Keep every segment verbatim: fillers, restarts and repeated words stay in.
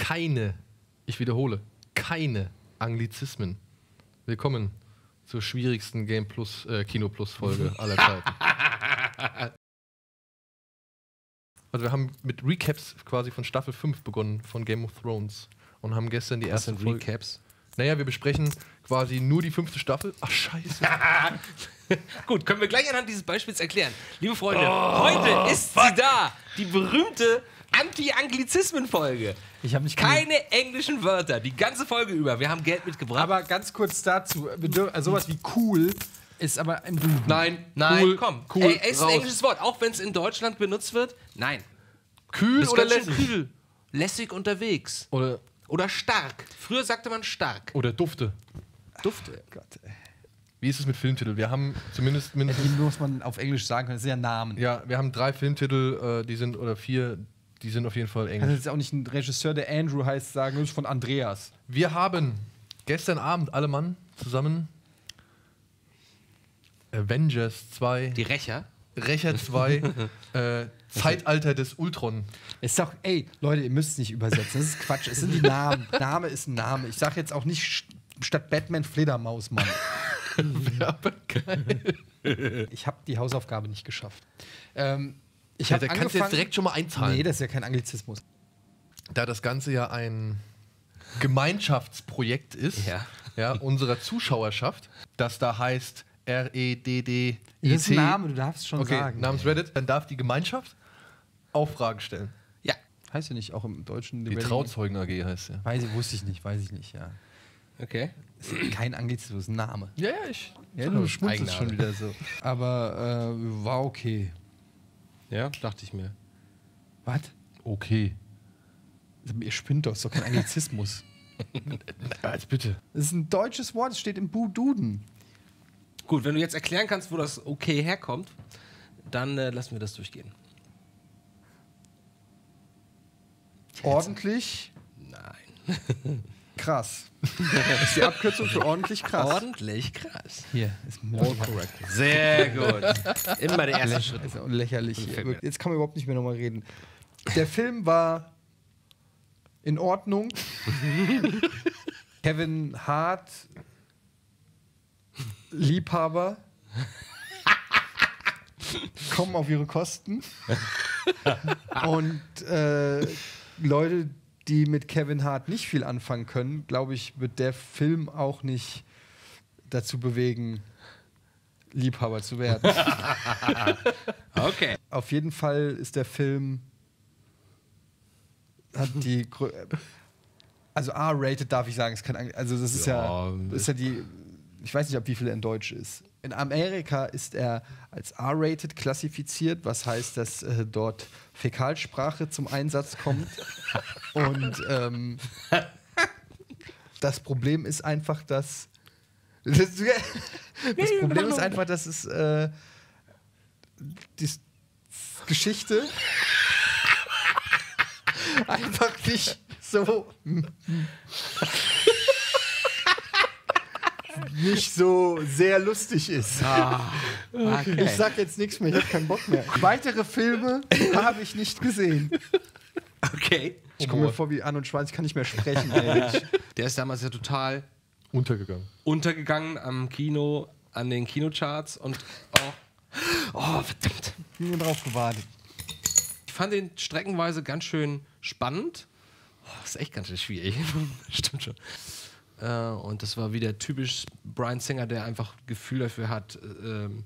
keine, ich wiederhole, keine Anglizismen. Willkommen zur schwierigsten Game Plus, äh, Kino Plus Folge aller Zeiten. Also wir haben mit Recaps quasi von Staffel fünf begonnen von Game of Thrones und haben gestern die Was erste sind Folge. Recaps? Naja, wir besprechen quasi nur die fünfte Staffel. Ach, scheiße. Gut, können wir gleich anhand dieses Beispiels erklären. Liebe Freunde, oh, heute ist fuck. sie da. Die berühmte Anti-Anglizismen-Folge. Ich habe nicht Keine englischen Wörter, die ganze Folge über. Wir haben Geld mitgebracht. Aber ganz kurz dazu, wir dürfen, also sowas wie cool ist aber im Duden. Nein, nein, cool, komm. Cool, Ey, ist ein raus. englisches Wort, auch wenn es in Deutschland benutzt wird. Nein. Kühl Bist oder ganz schön lässig? kühl. Lässig unterwegs. Oder, Oder stark. Früher sagte man stark. oder Dufte. Dufte. Gott, ey. Wie ist es mit Filmtiteln? Wir haben zumindest mindestens... Die muss man auf Englisch sagen können, das sind ja Namen. Ja, wir haben drei Filmtitel, äh, die sind, oder vier, die sind auf jeden Fall Also englisch. jetzt auch nicht ein Regisseur, der Andrew heißt, sagen, das ist von Andreas. Wir haben gestern Abend alle Mann zusammen Avengers zwei, Die Rächer. Rächer zwei, äh, Zeitalter des Ultron. Ist doch, ey, Leute, ihr müsst es nicht übersetzen, das ist Quatsch, es sind die Namen. Name ist ein Name. Ich sag jetzt auch nicht st statt Batman Fledermaus, Mann. Aber geil. Ich habe die Hausaufgabe nicht geschafft. Ähm, ich Ja, habe da kannst du jetzt direkt schon mal einzahlen. Nee, das ist ja kein Anglizismus. Da das Ganze ja ein Gemeinschaftsprojekt ist, Ja. ja, unserer Zuschauerschaft, das da heißt R E D D I Das ist T. ein Name, du darfst es schon Okay, sagen. namens Reddit, dann darf die Gemeinschaft auch Fragen stellen. Ja. Heißt ja nicht auch im Deutschen. Die Trauzeugen A G heißt ja. Weiß ich, wusste ich nicht, weiß ich nicht, ja. Okay. Das ist kein Anglizismus, ein Name. Ja, ja, ich. Ja, du schmunzelst Eigenname. schon wieder so. Aber äh, war okay. Ja, dachte ich mir. Was? Okay. Ihr spinnt doch, ist doch kein Anglizismus. Als bitte. Das ist ein deutsches Wort, es steht im Bu-Duden. Gut, wenn du jetzt erklären kannst, wo das okay herkommt, dann äh, lassen wir das durchgehen. Ordentlich Nein. krass. Das ist die Abkürzung für ordentlich krass. Ordentlich krass. Hier ist All correct. Sehr gut. Immer der erste Schritt. Also lächerlich. Gefällt Hier. mir. Jetzt kann man überhaupt nicht mehr nochmal reden. Der Film war in Ordnung. Kevin Hart, Liebhaber, kommen auf ihre Kosten. Und äh, Leute, die mit Kevin Hart nicht viel anfangen können, glaube ich, wird der Film auch nicht dazu bewegen, Liebhaber zu werden. Okay. Auf jeden Fall ist der Film hat die Grö also A-rated darf ich sagen, es kann also das ist ja, Ja, das ist ja die ich weiß nicht, ob wie viel er in Deutsch ist. In Amerika ist er als A-rated klassifiziert, was heißt, dass äh, dort Fäkalsprache zum Einsatz kommt. Und ähm, das Problem ist einfach, dass das, das Problem ist einfach, dass es äh, die Geschichte einfach nicht so nicht so sehr lustig ist. Okay. Ich sag jetzt nichts mehr, ich habe keinen Bock mehr. Weitere Filme habe ich nicht gesehen. Okay. Ich komme mir vor wie Arnold Schwarz, ich kann nicht mehr sprechen. Ey. Der ist damals ja total Untergegangen. untergegangen am Kino, an den Kinocharts und auch. Oh, verdammt. Ich bin nur drauf gewartet. Ich fand den streckenweise ganz schön spannend. Oh, das ist echt ganz schön schwierig. Stimmt schon. Äh, und das war wieder typisch Bryan Singer, der einfach Gefühl dafür hat, äh, ähm,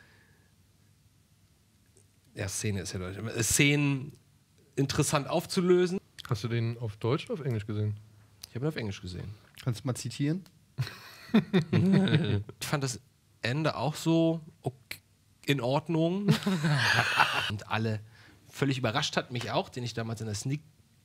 ja, Szene ist ja Deutsch, äh, Szenen interessant aufzulösen. Hast du den auf Deutsch oder auf Englisch gesehen? Ich habe ihn auf Englisch gesehen. Kannst du mal zitieren? Ich fand das Ende auch so okay, in Ordnung. Und alle völlig überrascht hat mich auch, den ich damals in der Sneak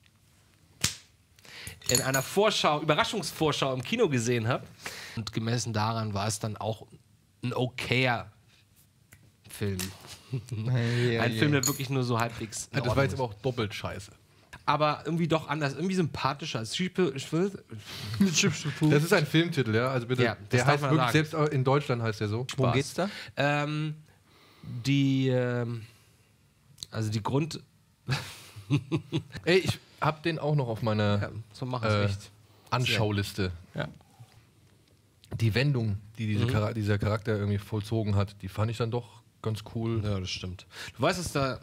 in einer Vorschau, Überraschungsvorschau im Kino gesehen habe. Und gemessen daran war es dann auch ein okayer Film. Hey, Ein hey, Film, hey. der wirklich nur so halbwegs in Das war Ordnung jetzt ist. aber auch doppelt scheiße. Aber irgendwie doch anders, irgendwie sympathischer als Schiebe. Das ist ein Filmtitel, ja. Also bitte. Ja, das der darf heißt man wirklich, sagen. selbst in Deutschland heißt der so. Worum geht's da? Ähm, die, ähm, also die Grund... Ey, ich hab den auch noch auf meiner Ja, so machen es äh, echt. Anschauliste. Ja. Die Wendung, die diese Mhm. Chara dieser Charakter irgendwie vollzogen hat, die fand ich dann doch ganz cool. Ja, das stimmt. Du weißt, dass da.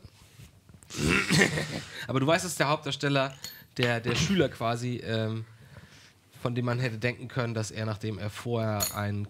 Aber du weißt, dass der Hauptdarsteller, der, der Schüler quasi, ähm, von dem man hätte denken können, dass er, nachdem er vorher ein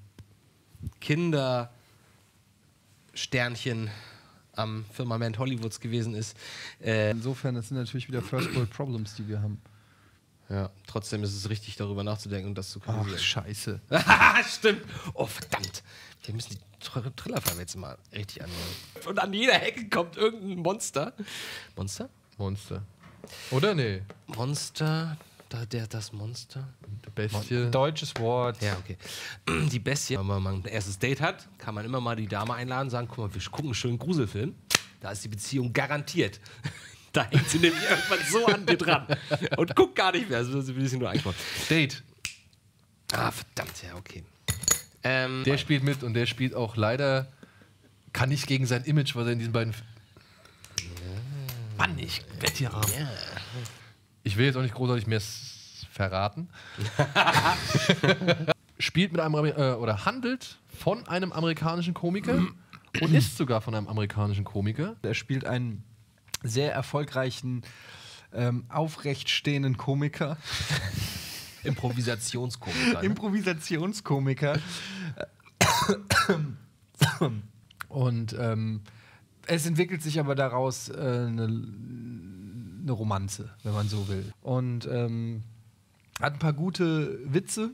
Kindersternchen am Firmament Hollywoods gewesen ist, äh, Insofern, das sind natürlich wieder First World Problems, die wir haben. ja, trotzdem ist es richtig, darüber nachzudenken und das zu Ach, können. scheiße. Stimmt. Oh, verdammt. Wir müssen die Tr Trillerfarbe jetzt mal richtig annehmen. Und an jeder Hecke kommt irgendein Monster. Monster? Monster. Oder? Nee. Monster. Da, der, das Monster. Bestie. Deutsches Wort. Ja, okay. Die Bestie. Wenn man mal ein erstes Date hat, kann man immer mal die Dame einladen und sagen, guck mal, wir gucken einen schönen Gruselfilm. Da ist die Beziehung garantiert. Da hängt sie nämlich irgendwann so an dir dran. Und guckt gar nicht mehr. Also will sie nur einbauen. Date. Ah, verdammt, ja, okay. Ähm, Der spielt mit und der spielt auch leider, kann nicht gegen sein Image, was er in diesen beiden. F Mann, ich wette hier arm. ja. Ich will jetzt auch nicht großartig mehr s- verraten. Spielt mit einem Amer äh, oder handelt von einem amerikanischen Komiker und ist sogar von einem amerikanischen Komiker. Er spielt einen sehr erfolgreichen, ähm, aufrechtstehenden Komiker. Improvisationskomiker. ne? Improvisationskomiker. Und ähm, es entwickelt sich aber daraus äh, eine, eine Romanze, wenn man so will. Und ähm, hat ein paar gute Witze,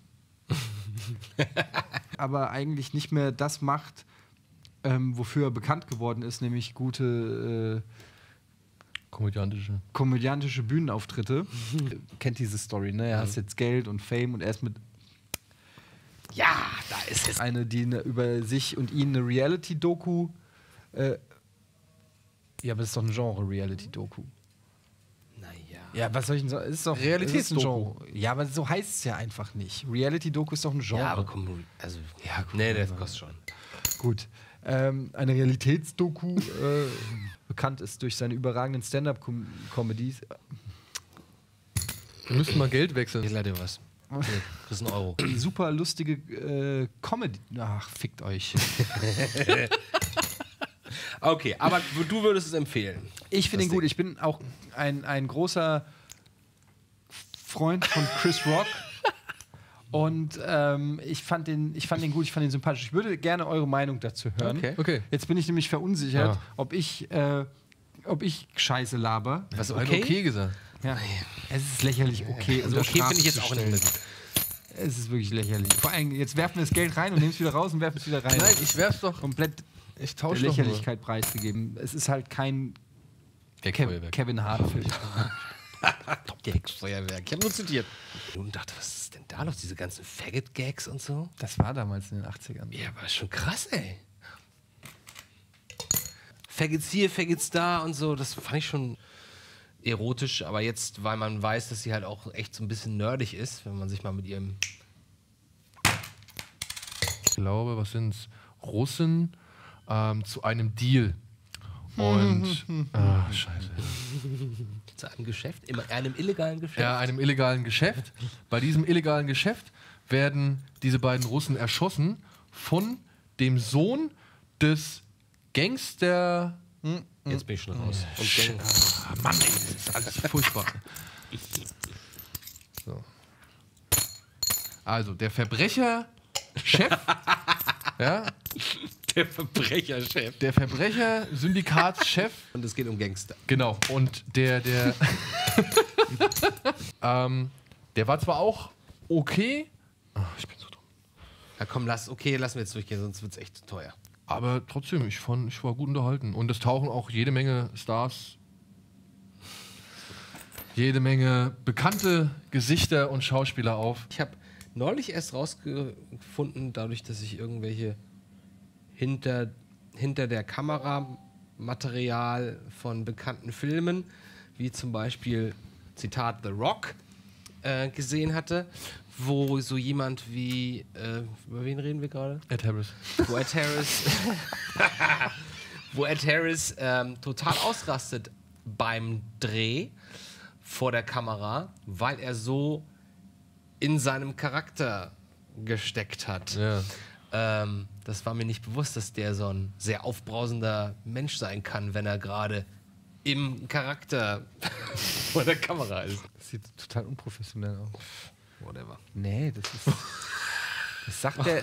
aber eigentlich nicht mehr das macht, ähm, wofür er bekannt geworden ist, nämlich gute äh, Komödiantische. komödiantische Bühnenauftritte. Kennt diese Story, ne? Er Mhm. hat jetzt Geld und Fame und er ist mit Ja, da ist es. eine, die ne, über sich und ihn eine Reality-Doku. Äh, ja, aber das ist doch ein Genre, Reality-Doku. Naja. Ja, was soll ich denn sagen? Ist doch Realitätsdoku. ist ein Genre. Ja, aber so heißt es ja einfach nicht. Reality-Doku ist doch ein Genre. Ja, aber komm, also. Ja, gut. Nee, das kostet schon. Gut. Ähm, eine Realitätsdoku, äh, bekannt ist durch seine überragenden Stand-Up-Comedies. Wir müssen mal Geld wechseln. Ich leite dir was. Okay, kriegst einen Euro. Super lustige äh, Comedy. Ach, fickt euch. Okay, aber du würdest es empfehlen. Ich finde Das ihn gut. Ding. Ich bin auch ein, ein großer Freund von Chris Rock. Und ähm, ich, fand den, ich fand den gut, ich fand ihn sympathisch. Ich würde gerne eure Meinung dazu hören. Okay. Okay. Jetzt bin ich nämlich verunsichert, Ja. ob ich, äh, ob ich Scheiße laber. Was, Okay, okay? okay gesagt. Ja. Es ist lächerlich okay. Also unter okay Strafe finde ich jetzt zu auch nicht stellen. mehr gut. Es ist wirklich lächerlich. Vor allem, jetzt werfen wir das Geld rein und nehmen es wieder raus und werfen es wieder rein. Nein, ich werf's doch. Komplett Ich der tausche doch nur. Lächerlichkeit preisgegeben. Es ist halt kein Kev Gagfeuerwerk. Kevin Hart-Film. Feuerwerk. Ich habe nur zitiert. Und dachte, was ist denn da los? Diese ganzen Faggot-Gags und so? Das war damals in den achtzigern. Ja, aber schon krass, ey. Faggots hier, Faggots da und so, das fand ich schon erotisch, aber jetzt, weil man weiß, dass sie halt auch echt so ein bisschen nerdig ist, wenn man sich mal mit ihrem... Ich glaube, was sind's? Russen ähm, zu einem Deal. Und. ah, scheiße. zu einem Geschäft, in einem illegalen Geschäft. Ja, einem illegalen Geschäft. Bei diesem illegalen Geschäft werden diese beiden Russen erschossen von dem Sohn des Gangster. Jetzt bin ich schon raus. Und Gang- Ah, Mann, ey, das ist alles furchtbar. So. Also, der Verbrecher-Chef, ja, der Verbrecherchef. der Verbrecher-Syndikatschef, Und es geht um Gangster. genau, und der, der, ähm, der war zwar auch okay, ah, ich bin so dumm, Ja komm, lass, okay, lassen wir jetzt durchgehen, sonst wird es echt zu teuer. aber trotzdem, ich, fand, ich war gut unterhalten. Und es tauchen auch jede Menge Stars, jede Menge bekannte Gesichter und Schauspieler auf. Ich habe neulich erst rausgefunden, dadurch, dass ich irgendwelche hinter, hinter der Kamera Material von bekannten Filmen, wie zum Beispiel, Zitat, The Rock, äh, gesehen hatte, wo so jemand wie, äh, über wen reden wir gerade? Ed Harris. Wo Ed Harris, wo Ed Harris ähm, total ausrastet beim Dreh, vor der Kamera, weil er so in seinem Charakter gesteckt hat. Ja. Ähm, das war mir nicht bewusst, dass der so ein sehr aufbrausender Mensch sein kann, wenn er gerade im Charakter vor der Kamera ist. Das sieht total unprofessionell aus. Whatever. Nee, das ist. Das sagt der.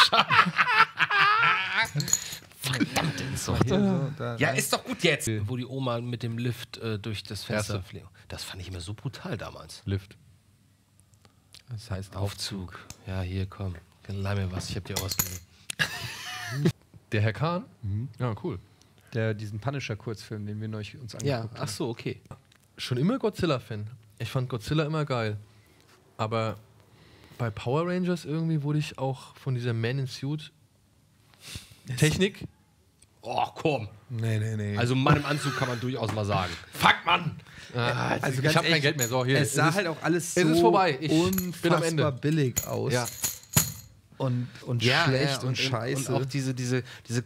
Verdammt, so. Hier so, da Ja, rein. ist doch gut jetzt. Wo die Oma mit dem Lift äh, durch das Fenster Erste. fliegt. Das fand ich immer so brutal damals. Lift. Das heißt Aufzug. Ja, hier, komm. Leih mir was, ich hab dir ausgegeben. Der Herr Kahn? Ja, cool. Der, diesen Punisher-Kurzfilm, den wir neulich uns Ja, angeguckt ach so, okay. Schon immer Godzilla-Fan. Ich fand Godzilla immer geil. Aber bei Power Rangers irgendwie wurde ich auch von dieser Man in Suit Technik. Oh, komm. haben. Nee, nee, nee. Also Mann im Anzug kann man durchaus mal sagen. Fuck, Mann! Ah, also ich ganz habe kein ehrlich, Geld mehr. So, hier. es sah ist- halt auch alles so es ist vorbei. Ich unfassbar bin am Ende. billig aus. Ja. Und, und schlecht und, und, scheiße. Und auch diese, diese, diese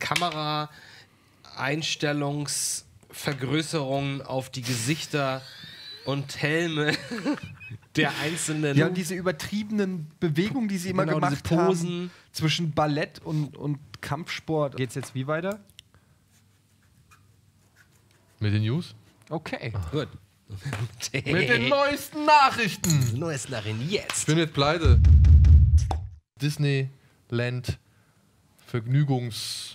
Kamera-Einstellungsvergrößerungen auf die Gesichter und Helme der einzelnen. ja, und diese übertriebenen Bewegungen, die sie immer Genau, gemacht diese Posen. haben zwischen Ballett und, und Kampfsport. Geht's jetzt wie weiter? Mit den News? Okay. Gut. Mit den neuesten Nachrichten! Neues Nachrichten Ich jetzt. bin jetzt pleite. Disneyland Vergnügungs...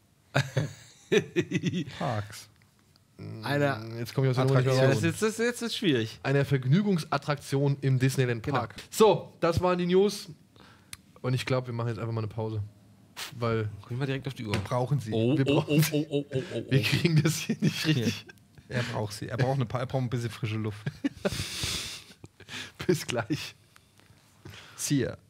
Parks. Einer, Jetzt komme ich aus der Nummer nicht ja, mehr das raus. ist, das, ist, jetzt ist schwierig. Einer Vergnügungsattraktion im Disneyland Genau. Park. So, das waren die News. Und ich glaube, wir machen jetzt einfach mal eine Pause. Weil Guck ich mal direkt auf die Uhr. Brauchen sie. Oh, Wir oh, brauchen- oh, oh, oh, oh, oh, wir oh. kriegen das hier nicht richtig. Er braucht sie. Er braucht, eine, Pa- er braucht ein bisschen frische Luft. Bis gleich. See ya.